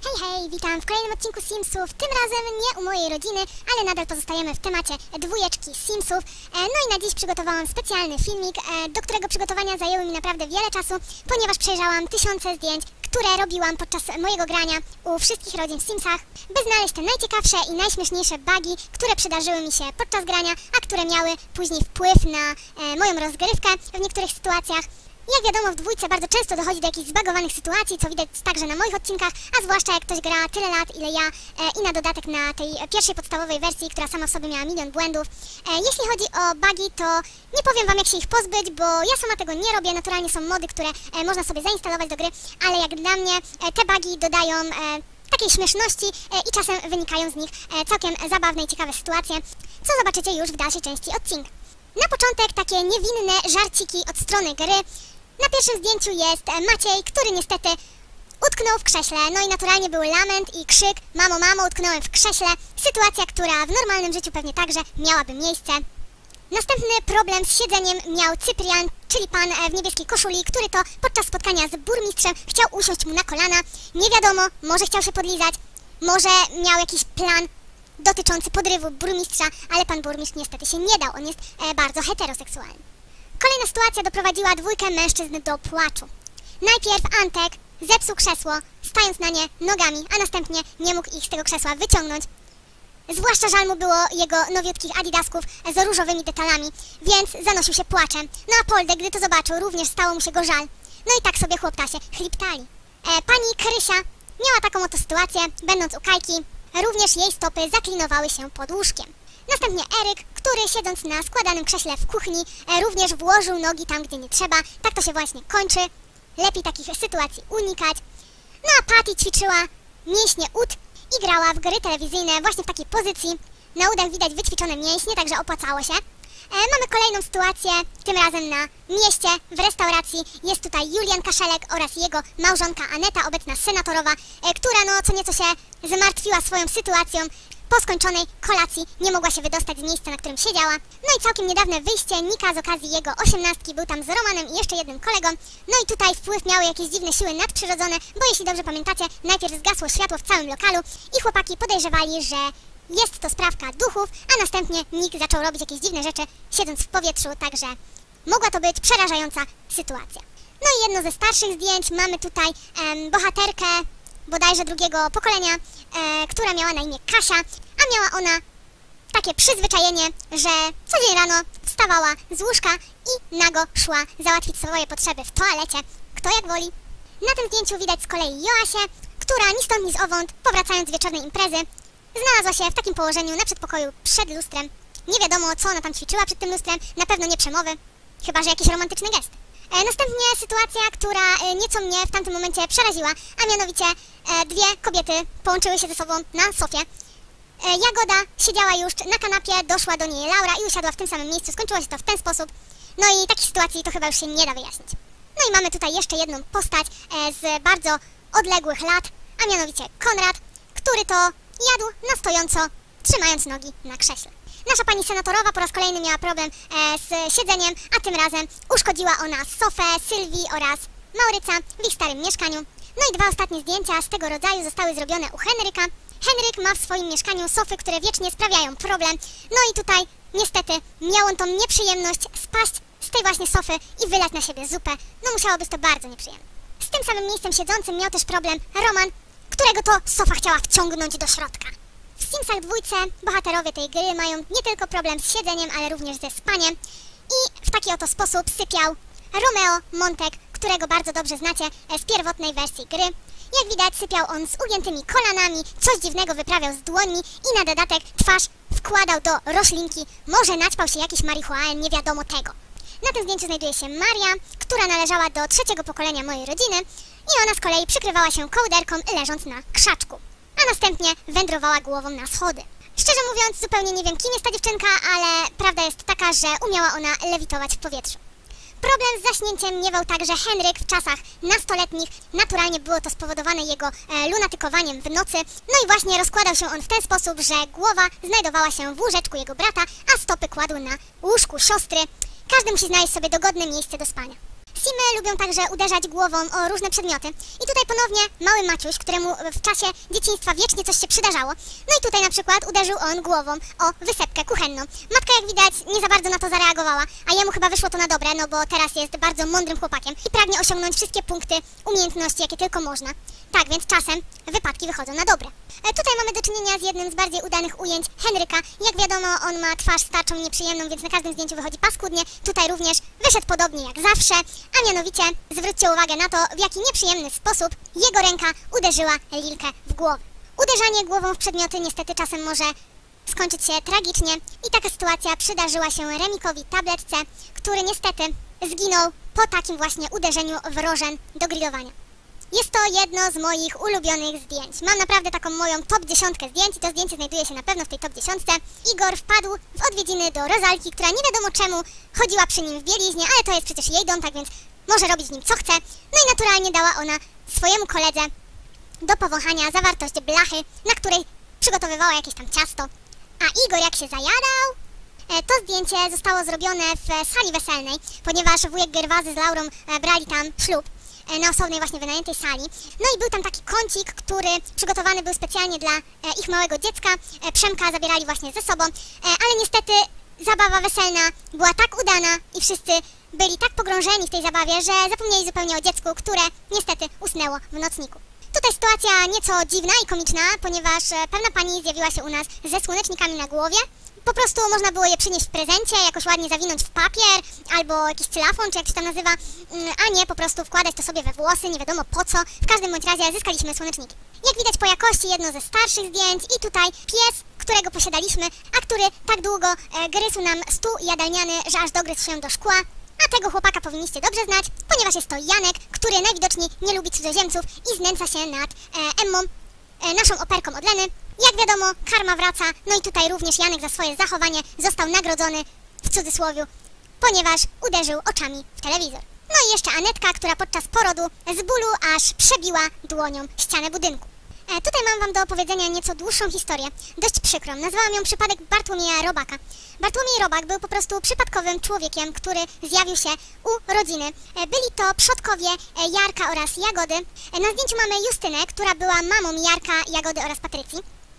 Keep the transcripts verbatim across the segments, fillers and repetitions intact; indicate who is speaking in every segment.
Speaker 1: Hej, hej, witam w kolejnym odcinku Simsów, tym razem nie u mojej rodziny, ale nadal pozostajemy w temacie dwójeczki Simsów. No i na dziś przygotowałam specjalny filmik, do którego przygotowania zajęły mi naprawdę wiele czasu, ponieważ przejrzałam tysiące zdjęć, które robiłam podczas mojego grania u wszystkich rodzin w Simsach, by znaleźć te najciekawsze i najśmieszniejsze bugi, które przydarzyły mi się podczas grania, a które miały później wpływ na e, moją rozgrywkę w niektórych sytuacjach. Jak wiadomo, w dwójce bardzo często dochodzi do jakichś zbagowanych sytuacji, co widać także na moich odcinkach, a zwłaszcza jak ktoś gra tyle lat, ile ja e, i na dodatek na tej pierwszej podstawowej wersji, która sama w sobie miała milion błędów. E, jeśli chodzi o bugi, to nie powiem wam, jak się ich pozbyć, bo ja sama tego nie robię. Naturalnie są mody, które e, można sobie zainstalować do gry, ale jak dla mnie e, te bugi dodają e, takiej śmieszności e, i czasem wynikają z nich e, całkiem zabawne i ciekawe sytuacje, co zobaczycie już w dalszej części odcinka. Na początek takie niewinne żarciki od strony gry. Na pierwszym zdjęciu jest Maciej, który niestety utknął w krześle. No i naturalnie był lament i krzyk: mamo, mamo, utknąłem w krześle. Sytuacja, która w normalnym życiu pewnie także miałaby miejsce. Następny problem z siedzeniem miał Cyprian, czyli pan w niebieskiej koszuli, który to podczas spotkania z burmistrzem chciał usiąść mu na kolana. Nie wiadomo, może chciał się podlizać, może miał jakiś plan dotyczący podrywu burmistrza, ale pan burmistrz niestety się nie dał, on jest e, bardzo heteroseksualny. Kolejna sytuacja doprowadziła dwójkę mężczyzn do płaczu. Najpierw Antek zepsuł krzesło, stając na nie nogami, a następnie nie mógł ich z tego krzesła wyciągnąć. Zwłaszcza żal mu było jego nowiutkich adidasków z różowymi detalami, więc zanosił się płaczem. No a Poldek, gdy to zobaczył, również stało mu się go żal. No i tak sobie chłoptasie chliptali. E, pani Krysia miała taką oto sytuację, będąc u Kajki, również jej stopy zaklinowały się pod łóżkiem. Następnie Eryk, który siedząc na składanym krześle w kuchni, e, również włożył nogi tam, gdzie nie trzeba. Tak to się właśnie kończy. Lepiej takich sytuacji unikać. No a Patty ćwiczyła mięśnie ud i grała w gry telewizyjne właśnie w takiej pozycji. Na udach widać wyćwiczone mięśnie, także opłacało się. E, mamy kolejną sytuację, tym razem na mieście, w restauracji. Jest tutaj Julian Kaszelek oraz jego małżonka Aneta, obecna senatorowa, e, która no co nieco się zmartwiła swoją sytuacją. Po skończonej kolacji nie mogła się wydostać z miejsca, na którym siedziała. No i całkiem niedawne wyjście Nika z okazji jego osiemnastki, był tam z Romanem i jeszcze jednym kolegą. No i tutaj wpływ miały jakieś dziwne siły nadprzyrodzone, bo jeśli dobrze pamiętacie, najpierw zgasło światło w całym lokalu i chłopaki podejrzewali, że jest to sprawka duchów, a następnie Nick zaczął robić jakieś dziwne rzeczy, siedząc w powietrzu, także mogła to być przerażająca sytuacja. No i jedno ze starszych zdjęć, mamy tutaj em, bohaterkę bodajże drugiego pokolenia, e, która miała na imię Kasia, a miała ona takie przyzwyczajenie, że co dzień rano wstawała z łóżka i nago szła załatwić swoje potrzeby w toalecie, kto jak woli. Na tym zdjęciu widać z kolei Joasię, która ni stąd ni zowąd, powracając z wieczornej imprezy, znalazła się w takim położeniu na przedpokoju przed lustrem. Nie wiadomo, co ona tam ćwiczyła przed tym lustrem, na pewno nie przemowy, chyba że jakiś romantyczny gest. E, następnie sytuacja, która e, nieco mnie w tamtym momencie przeraziła, a mianowicie e, dwie kobiety połączyły się ze sobą na sofie. E, Jagoda siedziała już na kanapie, doszła do niej Laura i usiadła w tym samym miejscu, skończyło się to w ten sposób. No i takich sytuacji to chyba już się nie da wyjaśnić. No i mamy tutaj jeszcze jedną postać e, z bardzo odległych lat, a mianowicie Konrad, który to jadł na stojąco, trzymając nogi na krześle. Nasza pani senatorowa po raz kolejny miała problem e, z siedzeniem, a tym razem uszkodziła ona Sofę, Sylwii oraz Mauryca w ich starym mieszkaniu. No i dwa ostatnie zdjęcia z tego rodzaju zostały zrobione u Henryka. Henryk ma w swoim mieszkaniu sofy, które wiecznie sprawiają problem. No i tutaj niestety miał on tą nieprzyjemność spaść z tej właśnie sofy i wylać na siebie zupę. No musiało być to bardzo nieprzyjemne. Z tym samym miejscem siedzącym miał też problem Roman, którego to sofa chciała wciągnąć do środka. W Simsach dwójce bohaterowie tej gry mają nie tylko problem z siedzeniem, ale również ze spaniem. I w taki oto sposób sypiał Romeo Montek, którego bardzo dobrze znacie z pierwotnej wersji gry. Jak widać, sypiał on z ugiętymi kolanami, coś dziwnego wyprawiał z dłońmi i na dodatek twarz wkładał do roślinki. Może naćpał się jakiś marihuan, nie wiadomo tego. Na tym zdjęciu znajduje się Maria, która należała do trzeciego pokolenia mojej rodziny i ona z kolei przykrywała się kołderką, leżąc na krzaczku, a następnie wędrowała głową na schody. Szczerze mówiąc, zupełnie nie wiem, kim jest ta dziewczynka, ale prawda jest taka, że umiała ona lewitować w powietrzu. Problem z zaśnięciem miewał także Henryk w czasach nastoletnich. Naturalnie było to spowodowane jego e, lunatykowaniem w nocy. No i właśnie rozkładał się on w ten sposób, że głowa znajdowała się w łóżeczku jego brata, a stopy kładł na łóżku siostry. Każdy musi znaleźć sobie dogodne miejsce do spania. Simy lubią także uderzać głową o różne przedmioty. I tutaj ponownie mały Maciuś, któremu w czasie dzieciństwa wiecznie coś się przydarzało. No i tutaj na przykład uderzył on głową o wysepkę kuchenną. Matka, jak widać, nie za bardzo na to zareagowała, a jemu chyba wyszło to na dobre, no bo teraz jest bardzo mądrym chłopakiem i pragnie osiągnąć wszystkie punkty umiejętności, jakie tylko można. Tak więc czasem wypadki wychodzą na dobre. E, tutaj mamy do czynienia z jednym z bardziej udanych ujęć Henryka. Jak wiadomo, on ma twarz starczą, nieprzyjemną, więc na każdym zdjęciu wychodzi paskudnie. Tutaj również wyszedł podobnie jak zawsze, a mianowicie zwróćcie uwagę na to, w jaki nieprzyjemny sposób jego ręka uderzyła Lilkę w głowę. Uderzanie głową w przedmioty niestety czasem może skończyć się tragicznie i taka sytuacja przydarzyła się Remikowi Tabletce, który niestety zginął po takim właśnie uderzeniu w rożen do grillowania. Jest to jedno z moich ulubionych zdjęć. Mam naprawdę taką moją top dziesiątkę zdjęć i to zdjęcie znajduje się na pewno w tej top dziesiątce. Igor wpadł w odwiedziny do Rozalki, która nie wiadomo czemu chodziła przy nim w bieliźnie, ale to jest przecież jej dom, tak więc może robić z nim co chce. No i naturalnie dała ona swojemu koledze do powąchania zawartość blachy, na której przygotowywała jakieś tam ciasto. A Igor jak się zajadał, to zdjęcie zostało zrobione w sali weselnej, ponieważ wujek Gerwazy z Laurą brali tam ślub na osobnej właśnie wynajętej sali. No i był tam taki kącik, który przygotowany był specjalnie dla ich małego dziecka. Przemka zabierali właśnie ze sobą, ale niestety zabawa weselna była tak udana i wszyscy byli tak pogrążeni w tej zabawie, że zapomnieli zupełnie o dziecku, które niestety usnęło w nocniku. Tutaj sytuacja nieco dziwna i komiczna, ponieważ pewna pani zjawiła się u nas ze słonecznikami na głowie. Po prostu można było je przynieść w prezencie, jakoś ładnie zawinąć w papier, albo jakiś cylafon, czy jak się tam nazywa, a nie po prostu wkładać to sobie we włosy, nie wiadomo po co. W każdym bądź razie zyskaliśmy słoneczniki. Jak widać po jakości jedno ze starszych zdjęć i tutaj pies, którego posiadaliśmy, a który tak długo e, gryzł nam stół jadalniany, że aż dogryzł się do szkła. A tego chłopaka powinniście dobrze znać, ponieważ jest to Janek, który najwidoczniej nie lubi cudzoziemców i znęca się nad e, Emmą, e, naszą operką od Leny. Jak wiadomo, karma wraca, no i tutaj również Janek za swoje zachowanie został nagrodzony, w cudzysłowie, ponieważ uderzył oczami w telewizor. No i jeszcze Anetka, która podczas porodu z bólu aż przebiła dłonią ścianę budynku. E, tutaj mam wam do opowiedzenia nieco dłuższą historię, dość przykrą. Nazwałam ją przypadek Bartłomieja Robaka. Bartłomiej Robak był po prostu przypadkowym człowiekiem, który zjawił się u rodziny. E, byli to przodkowie e, Jarka oraz Jagody. E, na zdjęciu mamy Justynę, która była mamą Jarka, Jagody oraz Patrycji.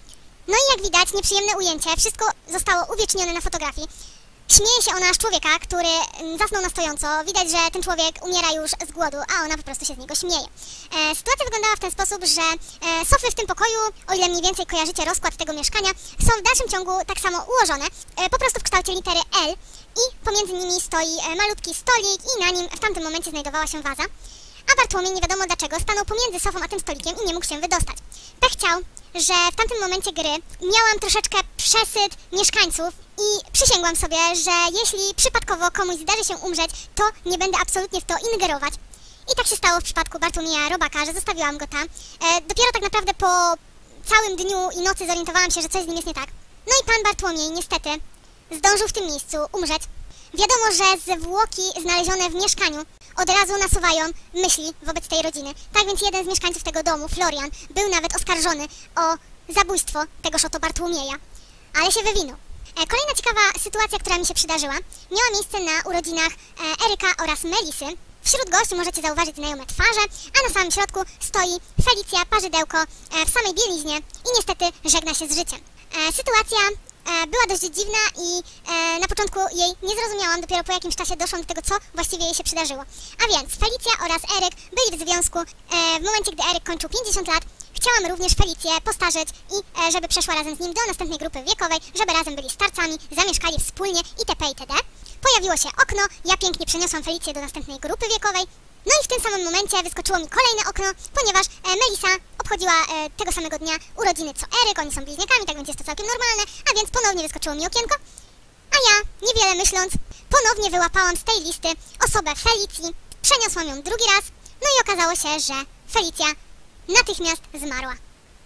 Speaker 1: No i jak widać, nieprzyjemne ujęcie, wszystko zostało uwiecznione na fotografii. Śmieje się ona z człowieka, który zasnął na stojąco. Widać, że ten człowiek umiera już z głodu, a ona po prostu się z niego śmieje. E, sytuacja wyglądała w ten sposób, że e, sofy w tym pokoju, o ile mniej więcej kojarzycie rozkład tego mieszkania, są w dalszym ciągu tak samo ułożone, e, po prostu w kształcie litery L i pomiędzy nimi stoi e, malutki stolik i na nim w tamtym momencie znajdowała się waza. A Bartłomiej nie wiadomo dlaczego stanął pomiędzy sofą a tym stolikiem i nie mógł się wydostać. Pech chciał, że w tamtym momencie gry miałam troszeczkę przesyt mieszkańców i przysięgłam sobie, że jeśli przypadkowo komuś zdarzy się umrzeć, to nie będę absolutnie w to ingerować. I tak się stało w przypadku Bartłomieja Robaka, że zostawiłam go tam. E, dopiero tak naprawdę po całym dniu i nocy zorientowałam się, że coś z nim jest nie tak. No i pan Bartłomiej niestety zdążył w tym miejscu umrzeć. Wiadomo, że zwłoki znalezione w mieszkaniu od razu nasuwają myśli wobec tej rodziny. Tak więc jeden z mieszkańców tego domu, Florian, był nawet oskarżony o zabójstwo tegoż oto Bartłomieja, ale się wywinął. E, kolejna ciekawa sytuacja, która mi się przydarzyła, miała miejsce na urodzinach e, Eryka oraz Melisy. Wśród gości możecie zauważyć znajome twarze, a na samym środku stoi Felicja Parzydełko e, w samej bieliźnie i niestety żegna się z życiem. E, sytuacja e, była dość dziwna i e, na początku jej nie zrozumiałam, dopiero po jakimś czasie doszłam do tego, co właściwie jej się przydarzyło. A więc Felicja oraz Eryk byli w związku e, w momencie, gdy Eryk kończył pięćdziesiąt lat. Chciałam również Felicję postarzeć i e, żeby przeszła razem z nim do następnej grupy wiekowej, żeby razem byli starcami, zamieszkali wspólnie itp. itd. Pojawiło się okno, ja pięknie przeniosłam Felicję do następnej grupy wiekowej. No i w tym samym momencie wyskoczyło mi kolejne okno, ponieważ e, Melisa obchodziła e, tego samego dnia urodziny co Eryk, oni są bliźniakami, tak więc jest to całkiem normalne, a więc ponownie wyskoczyło mi okienko. A ja, niewiele myśląc, ponownie wyłapałam z tej listy osobę Felicji, przeniosłam ją drugi raz, no i okazało się, że Felicja natychmiast zmarła.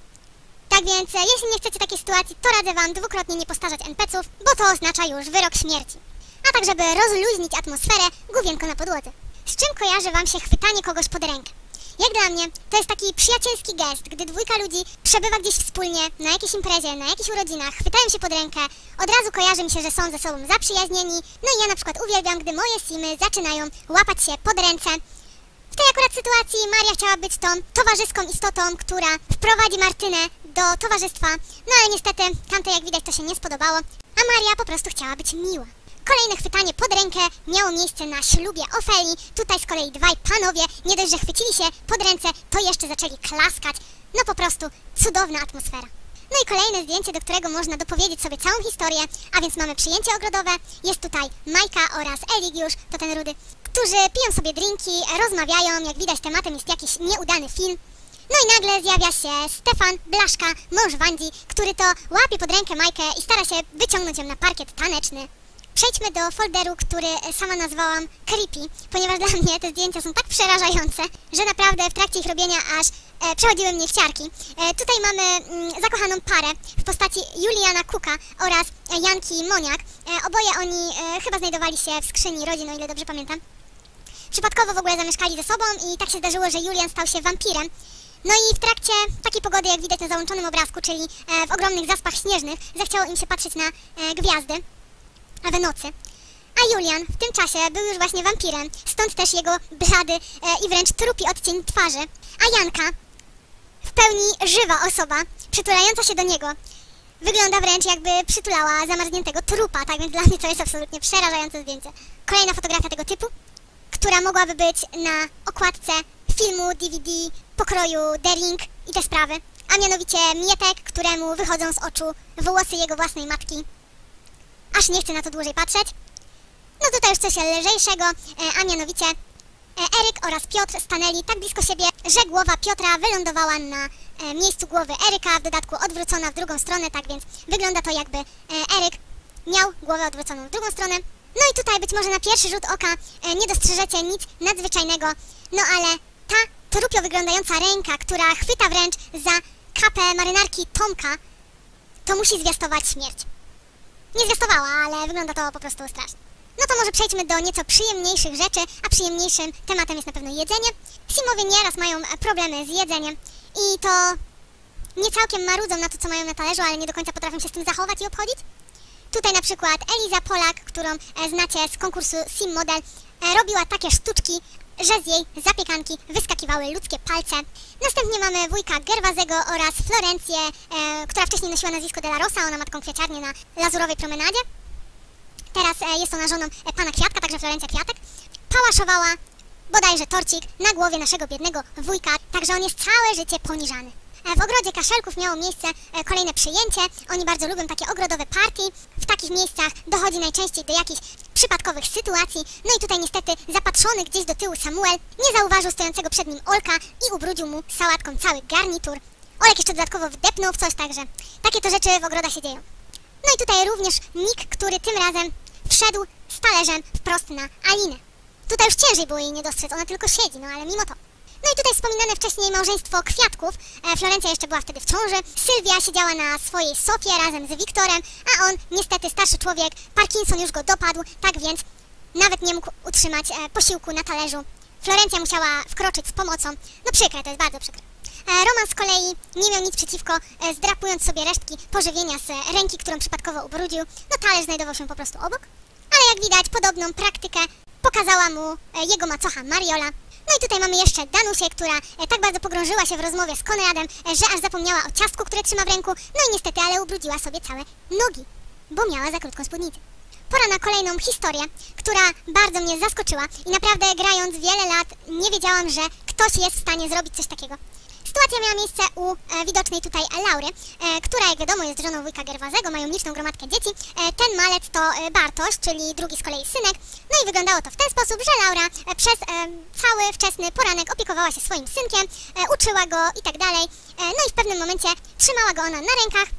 Speaker 1: Tak więc, e, jeśli nie chcecie takiej sytuacji, to radzę wam dwukrotnie nie postarzać en pe ce ów, bo to oznacza już wyrok śmierci. A tak, żeby rozluźnić atmosferę, główienko na podłodze. Z czym kojarzy wam się chwytanie kogoś pod rękę? Jak dla mnie, to jest taki przyjacielski gest, gdy dwójka ludzi przebywa gdzieś wspólnie, na jakiejś imprezie, na jakichś urodzinach, chwytają się pod rękę, od razu kojarzy mi się, że są ze sobą zaprzyjaźnieni, no i ja na przykład uwielbiam, gdy moje simy zaczynają łapać się pod ręce. W tej akurat sytuacji Maria chciała być tą towarzyską istotą, która wprowadzi Martynę do towarzystwa, no ale niestety tamtej, jak widać, to się nie spodobało, a Maria po prostu chciała być miła. Kolejne chwytanie pod rękę miało miejsce na ślubie Ofelii. Tutaj z kolei dwaj panowie, nie dość, że chwycili się pod ręce, to jeszcze zaczęli klaskać. No po prostu cudowna atmosfera. No i kolejne zdjęcie, do którego można dopowiedzieć sobie całą historię, a więc mamy przyjęcie ogrodowe, jest tutaj Majka oraz Eligiusz, to ten rudy, którzy piją sobie drinki, rozmawiają, jak widać tematem jest jakiś nieudany film. No i nagle zjawia się Stefan Blaszka, mąż Wandzi, który to łapie pod rękę Majkę i stara się wyciągnąć ją na parkiet taneczny. Przejdźmy do folderu, który sama nazwałam Creepy, ponieważ dla mnie te zdjęcia są tak przerażające, że naprawdę w trakcie ich robienia aż e, przechodziły mnie chciarki. E, tutaj mamy mm, zakochaną parę w postaci Juliana Kuka oraz Janki Moniak. E, oboje oni e, chyba znajdowali się w skrzyni rodzin, o ile dobrze pamiętam. Przypadkowo w ogóle zamieszkali ze sobą i tak się zdarzyło, że Julian stał się wampirem. No i w trakcie takiej pogody, jak widać na załączonym obrazku, czyli e, w ogromnych zaspach śnieżnych, zachciało im się patrzeć na e, gwiazdy we nocy. A Julian w tym czasie był już właśnie wampirem, stąd też jego blady e, i wręcz trupi odcień twarzy. A Janka, w pełni żywa osoba, przytulająca się do niego, wygląda wręcz jakby przytulała zamarzniętego trupa, tak więc dla mnie to jest absolutnie przerażające zdjęcie. Kolejna fotografia tego typu, która mogłaby być na okładce filmu D V D pokroju The Ring i te sprawy, a mianowicie Mietek, któremu wychodzą z oczu włosy jego własnej matki. Aż nie chcę na to dłużej patrzeć. No tutaj już coś lżejszego, a mianowicie Eryk oraz Piotr stanęli tak blisko siebie, że głowa Piotra wylądowała na miejscu głowy Eryka, w dodatku odwrócona w drugą stronę, tak więc wygląda to, jakby Eryk miał głowę odwróconą w drugą stronę. No i tutaj być może na pierwszy rzut oka nie dostrzeżecie nic nadzwyczajnego, no ale ta trupio wyglądająca ręka, która chwyta wręcz za kapę marynarki Tomka, to musi zwiastować śmierć. Nie zwiastowała, ale wygląda to po prostu strasznie. No to może przejdźmy do nieco przyjemniejszych rzeczy, a przyjemniejszym tematem jest na pewno jedzenie. Simowie nieraz mają problemy z jedzeniem i to nie całkiem marudzą na to, co mają na talerzu, ale nie do końca potrafią się z tym zachować i obchodzić. Tutaj na przykład Eliza Polak, którą znacie z konkursu Sim Model, robiła takie sztuczki, że z jej zapiekanki wyskakiwały ludzkie palce. Następnie mamy wujka Gerwazego oraz Florencję, e, która wcześniej nosiła nazwisko De La Rosa, ona ma taką kwiaciarnię na Lazurowej Promenadzie. Teraz e, jest ona żoną e, pana Kwiatka, także Florencja Kwiatek. Pałaszowała bodajże torcik na głowie naszego biednego wujka, także on jest całe życie poniżany. W ogrodzie Kaszelków miało miejsce kolejne przyjęcie. Oni bardzo lubią takie ogrodowe party. W takich miejscach dochodzi najczęściej do jakichś przypadkowych sytuacji. No i tutaj niestety zapatrzony gdzieś do tyłu Samuel nie zauważył stojącego przed nim Olka i ubrudził mu sałatką cały garnitur. Olek jeszcze dodatkowo wdepnął w coś, także takie to rzeczy w ogrodach się dzieją. No i tutaj również Nick, który tym razem wszedł z talerzem wprost na Alinę. Tutaj już ciężej było jej nie dostrzec, ona tylko siedzi, no ale mimo to. No i tutaj wspominane wcześniej małżeństwo Kwiatków. E, Florencja jeszcze była wtedy w ciąży. Sylwia siedziała na swojej sofie razem z Wiktorem, a on, niestety starszy człowiek, Parkinson już go dopadł, tak więc nawet nie mógł utrzymać e, posiłku na talerzu. Florencja musiała wkroczyć z pomocą. No przykre, to jest bardzo przykre. E, Roman z kolei nie miał nic przeciwko, e, zdrapując sobie resztki pożywienia z ręki, którą przypadkowo ubrudził. No talerz znajdował się po prostu obok. Ale jak widać, podobną praktykę pokazała mu e, jego macocha Mariola. No i tutaj mamy jeszcze Danusię, która e, tak bardzo pogrążyła się w rozmowie z Konradem, e, że aż zapomniała o ciastku, które trzyma w ręku. No i niestety, ale ubrudziła sobie całe nogi, bo miała za krótką spódnicę. Pora na kolejną historię, która bardzo mnie zaskoczyła i naprawdę grając wiele lat nie wiedziałam, że ktoś jest w stanie zrobić coś takiego. Sytuacja miała miejsce u e, widocznej tutaj Laury, e, która jak wiadomo jest żoną wujka Gerwazego, mają liczną gromadkę dzieci. E, ten malec to e, Bartosz, czyli drugi z kolei synek. No i wyglądało to w ten sposób, że Laura e, przez e, cały wczesny poranek opiekowała się swoim synkiem, e, uczyła go i tak dalej. E, no i w pewnym momencie trzymała go ona na rękach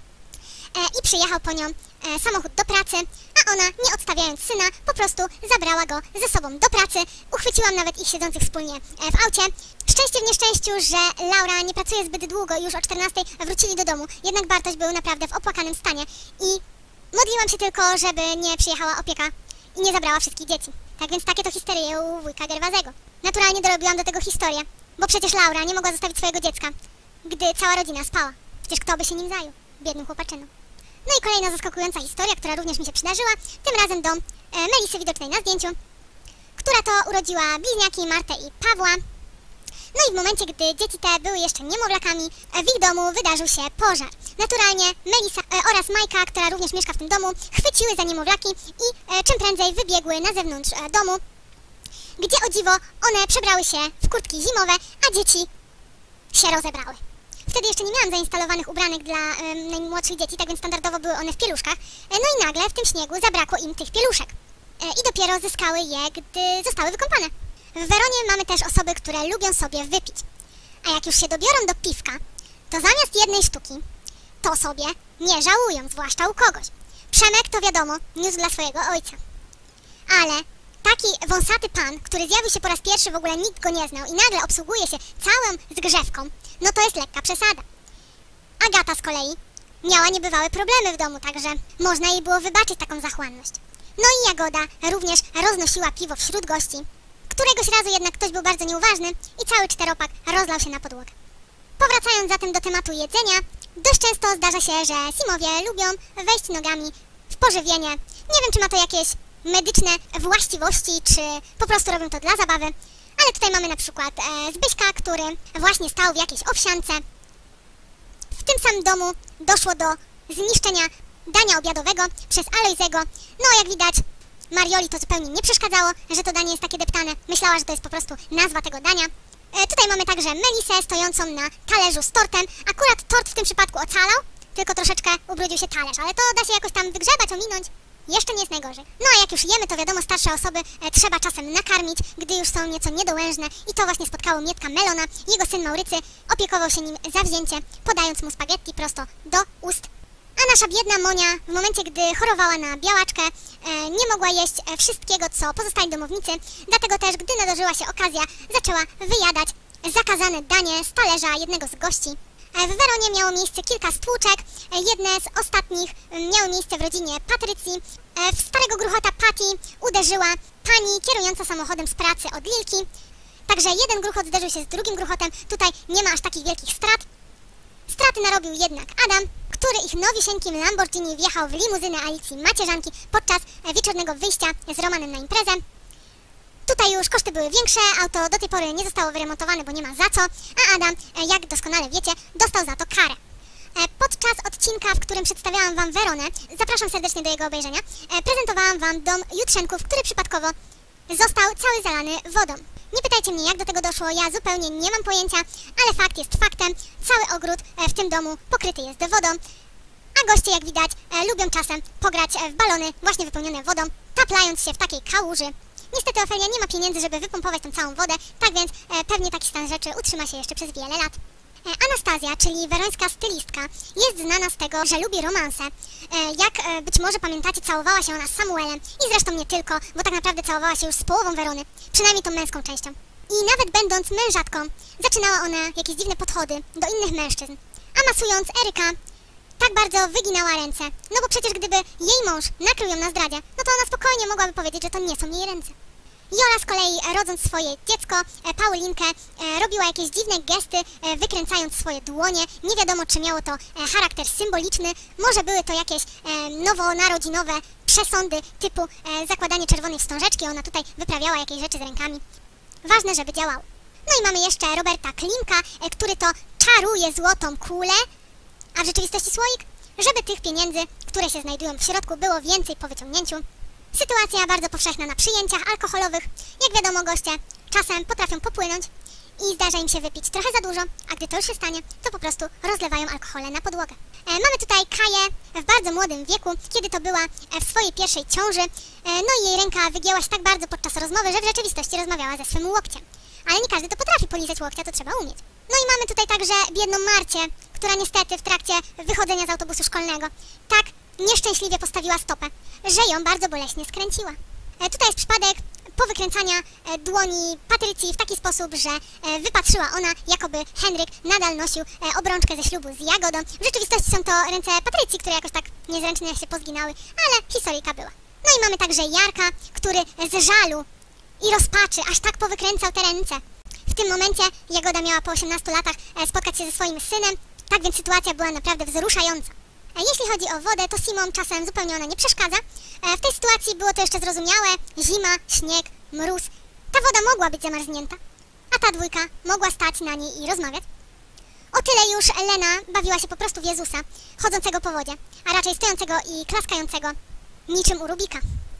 Speaker 1: e, i przyjechał po nią e, samochód do pracy, a ona, nie odstawiając syna, po prostu zabrała go ze sobą do pracy. Uchwyciłam nawet ich siedzących wspólnie e, w aucie. Szczęście w nieszczęściu, że Laura nie pracuje zbyt długo i już o czternastej wrócili do domu. Jednak Bartoś był naprawdę w opłakanym stanie i modliłam się tylko, żeby nie przyjechała opieka i nie zabrała wszystkich dzieci. Tak więc takie to histerie u wujka Gerwazego. Naturalnie dorobiłam do tego historię, Bo przecież Laura nie mogła zostawić swojego dziecka, gdy cała rodzina spała. Przecież kto by się nim zajął? Biednym chłopaczyną. No i kolejna zaskakująca historia, która również mi się przydarzyła, tym razem do e, Melisy widocznej na zdjęciu, która to urodziła bliźniaki Martę i Pawła. No i w momencie, gdy dzieci te były jeszcze niemowlakami, w ich domu wydarzył się pożar. Naturalnie Melisa e, oraz Majka, która również mieszka w tym domu, chwyciły za niemowlaki i e, czym prędzej wybiegły na zewnątrz e, domu, gdzie o dziwo one przebrały się w kurtki zimowe, a dzieci się rozebrały. Wtedy jeszcze nie miałam zainstalowanych ubranek dla e, najmłodszych dzieci, tak więc standardowo były one w pieluszkach. E, no i nagle w tym śniegu zabrakło im tych pieluszek. E, I dopiero zyskały je, gdy zostały wykąpane. W Weronie mamy też osoby, które lubią sobie wypić. A jak już się dobiorą do piwka, to zamiast jednej sztuki, to sobie nie żałują, zwłaszcza u kogoś. Przemek, to wiadomo, niósł dla swojego ojca. Ale taki wąsaty pan, który zjawił się po raz pierwszy, w ogóle nikt go nie znał i nagle obsługuje się całą zgrzewką, no to jest lekka przesada. Agata z kolei miała niebywałe problemy w domu, także można jej było wybaczyć taką zachłanność. No i Jagoda również roznosiła piwo wśród gości. Któregoś razu jednak ktoś był bardzo nieuważny i cały czteropak rozlał się na podłogę. Powracając zatem do tematu jedzenia, dość często zdarza się, że Simowie lubią wejść nogami w pożywienie. Nie wiem, czy ma to jakieś medyczne właściwości, czy po prostu robią to dla zabawy, ale tutaj mamy na przykład e, Zbyśka, który właśnie stał w jakiejś owsiance. W tym samym domu doszło do zniszczenia dania obiadowego przez Alojzego. No, jak widać, Marioli to zupełnie nie przeszkadzało, że to danie jest takie deptane. Myślała, że to jest po prostu nazwa tego dania. E, tutaj mamy także Melisę stojącą na talerzu z tortem. Akurat tort w tym przypadku ocalał, tylko troszeczkę ubrudził się talerz, ale to da się jakoś tam wygrzebać, ominąć. Jeszcze nie jest najgorzej. No a jak już jemy, to wiadomo, starsze osoby e, trzeba czasem nakarmić, gdy już są nieco niedołężne. I to właśnie spotkało Mietka Melona. Jego syn Maurycy opiekował się nim zawzięcie, podając mu spaghetti prosto do ust. A nasza biedna Monia, w momencie, gdy chorowała na białaczkę, e, nie mogła jeść e, wszystkiego, co pozostali domownicy. Dlatego też, gdy nadarzyła się okazja, zaczęła wyjadać zakazane danie z talerza jednego z gości. E, w Weronie miało miejsce kilka stłuczek. E, jedne z ostatnich e, miały miejsce w rodzinie Patrycji. E, w starego gruchota Patty uderzyła pani kierująca samochodem z pracy od Lilki. Także jeden gruchot zderzył się z drugim gruchotem. Tutaj nie ma aż takich wielkich strat. Straty narobił jednak Adam, który ich nowisieńkim Lamborghini wjechał w limuzynę Alicji Macierzanki podczas wieczornego wyjścia z Romanem na imprezę. Tutaj już koszty były większe, auto do tej pory nie zostało wyremontowane, bo nie ma za co, a Adam, jak doskonale wiecie, dostał za to karę. Podczas odcinka, w którym przedstawiałam Wam Weronę, zapraszam serdecznie do jego obejrzenia, prezentowałam Wam dom Jutrzenków, który przypadkowo został cały zalany wodą. Nie pytajcie mnie, jak do tego doszło, ja zupełnie nie mam pojęcia, ale fakt jest faktem. Cały ogród w tym domu pokryty jest wodą, a goście, jak widać, lubią czasem pograć w balony właśnie wypełnione wodą, taplając się w takiej kałuży. Niestety Ofelia nie ma pieniędzy, żeby wypompować tą całą wodę, tak więc pewnie taki stan rzeczy utrzyma się jeszcze przez wiele lat. Anastazja, czyli werońska stylistka, jest znana z tego, że lubi romanse. Jak być może pamiętacie, całowała się ona z Samuelem i zresztą nie tylko, bo tak naprawdę całowała się już z połową Werony, przynajmniej tą męską częścią. I nawet będąc mężatką, zaczynała ona jakieś dziwne podchody do innych mężczyzn. A masując Eryka, tak bardzo wyginała ręce, no bo przecież gdyby jej mąż nakrył ją na zdradzie, no to ona spokojnie mogłaby powiedzieć, że to nie są jej ręce. Jola z kolei, rodząc swoje dziecko, Paulinkę, robiła jakieś dziwne gesty, wykręcając swoje dłonie. Nie wiadomo, czy miało to charakter symboliczny, może były to jakieś nowonarodzinowe przesądy typu zakładanie czerwonej wstążeczki. Ona tutaj wyprawiała jakieś rzeczy z rękami. Ważne, żeby działało. No i mamy jeszcze Roberta Klimka, który to czaruje złotą kulę, a w rzeczywistości słoik, żeby tych pieniędzy, które się znajdują w środku, było więcej po wyciągnięciu. Sytuacja bardzo powszechna na przyjęciach alkoholowych. Jak wiadomo, goście czasem potrafią popłynąć i zdarza im się wypić trochę za dużo, a gdy to już się stanie, to po prostu rozlewają alkohole na podłogę. E, mamy tutaj Kaję w bardzo młodym wieku, kiedy to była w swojej pierwszej ciąży, e, no i jej ręka wygięła się tak bardzo podczas rozmowy, że w rzeczywistości rozmawiała ze swym łokciem. Ale nie każdy to potrafi polizać łokcia, to trzeba umieć. No i mamy tutaj także biedną Marcię, która niestety w trakcie wychodzenia z autobusu szkolnego tak nieszczęśliwie postawiła stopę, że ją bardzo boleśnie skręciła. E, tutaj jest przypadek powykręcania e, dłoni Patrycji w taki sposób, że e, wypatrzyła ona, jakoby Henryk nadal nosił e, obrączkę ze ślubu z Jagodą. W rzeczywistości są to ręce Patrycji, które jakoś tak niezręcznie się pozginały, ale historyjka była. No i mamy także Jarka, który z żalu i rozpaczy aż tak powykręcał te ręce. W tym momencie Jagoda miała po osiemnastu latach e, spotkać się ze swoim synem, tak więc sytuacja była naprawdę wzruszająca. E, jeśli chodzi o wodę, to Simom czasem zupełnie ona nie przeszkadza. E, w tej sytuacji było to jeszcze zrozumiałe, zima, śnieg, mróz. Ta woda mogła być zamarznięta, a ta dwójka mogła stać na niej i rozmawiać. O tyle już Lena bawiła się po prostu w Jezusa, chodzącego po wodzie, a raczej stojącego i klaskającego niczym u Rubika.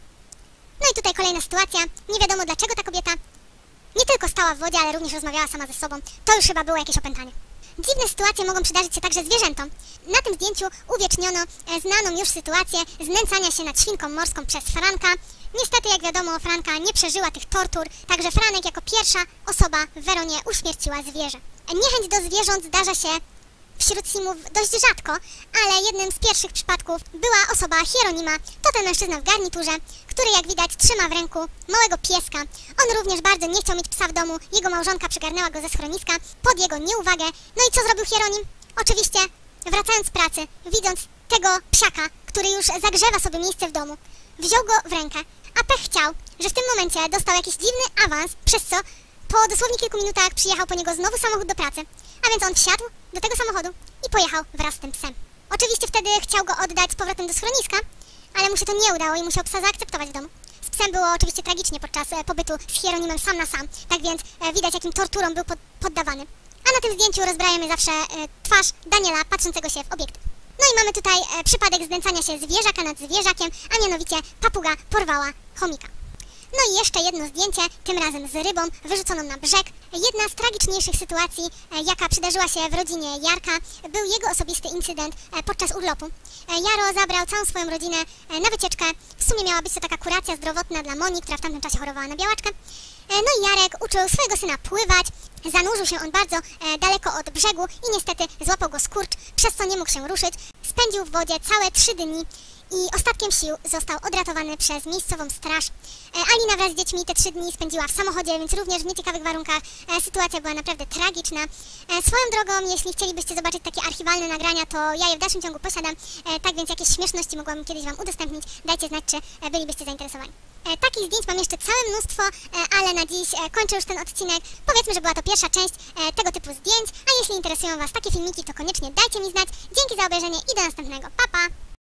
Speaker 1: No i tutaj kolejna sytuacja. Nie wiadomo dlaczego ta kobieta nie tylko stała w wodzie, ale również rozmawiała sama ze sobą. To już chyba było jakieś opętanie. Dziwne sytuacje mogą przydarzyć się także zwierzętom. Na tym zdjęciu uwieczniono e, znaną już sytuację znęcania się nad świnką morską przez Franka. Niestety, jak wiadomo, Franka nie przeżyła tych tortur, także Franek jako pierwsza osoba w Weronie uśmierciła zwierzę. Niechęć do zwierząt zdarza się wśród Simów dość rzadko, ale jednym z pierwszych przypadków była osoba Hieronima. To ten mężczyzna w garniturze, który jak widać trzyma w ręku małego pieska. On również bardzo nie chciał mieć psa w domu, jego małżonka przygarnęła go ze schroniska pod jego nieuwagę. No i co zrobił Hieronim? Oczywiście, wracając z pracy, widząc tego psiaka, który już zagrzewa sobie miejsce w domu, wziął go w rękę, a pech chciał, że w tym momencie dostał jakiś dziwny awans, przez co po dosłownie kilku minutach przyjechał po niego znowu samochód do pracy, a więc on wsiadł do tego samochodu i pojechał wraz z tym psem. Oczywiście wtedy chciał go oddać z powrotem do schroniska, ale mu się to nie udało i musiał psa zaakceptować w domu. Z psem było oczywiście tragicznie podczas e, pobytu z Hieronimem sam na sam, tak więc e, widać jakim torturom był pod, poddawany. A na tym zdjęciu rozbrajamy zawsze e, twarz Daniela patrzącego się w obiektyw. No i mamy tutaj e, przypadek znęcania się zwierzaka nad zwierzakiem, a mianowicie papuga porwała chomika. No i jeszcze jedno zdjęcie, tym razem z rybą wyrzuconą na brzeg. Jedna z tragiczniejszych sytuacji, e, jaka przydarzyła się w rodzinie Jarka, był jego osobisty incydent e, podczas urlopu. E, Jaro zabrał całą swoją rodzinę e, na wycieczkę. W sumie miała być to taka kuracja zdrowotna dla Moni, która w tamtym czasie chorowała na białaczkę. E, no i Jarek uczył swojego syna pływać. Zanurzył się on bardzo e, daleko od brzegu i niestety złapał go skurcz, przez co nie mógł się ruszyć. Spędził w wodzie całe trzy dni. I ostatkiem sił został odratowany przez miejscową straż. E, Alina wraz z dziećmi te trzy dni spędziła w samochodzie, więc również w nieciekawych warunkach. E, sytuacja była naprawdę tragiczna. E, swoją drogą, jeśli chcielibyście zobaczyć takie archiwalne nagrania, to ja je w dalszym ciągu posiadam. E, tak więc jakieś śmieszności mogłabym kiedyś Wam udostępnić. Dajcie znać, czy e, bylibyście zainteresowani. E, takich zdjęć mam jeszcze całe mnóstwo, e, ale na dziś e, kończę już ten odcinek. Powiedzmy, że była to pierwsza część e, tego typu zdjęć, a jeśli interesują Was takie filmiki, to koniecznie dajcie mi znać. Dzięki za obejrzenie i do następnego. Pa, pa!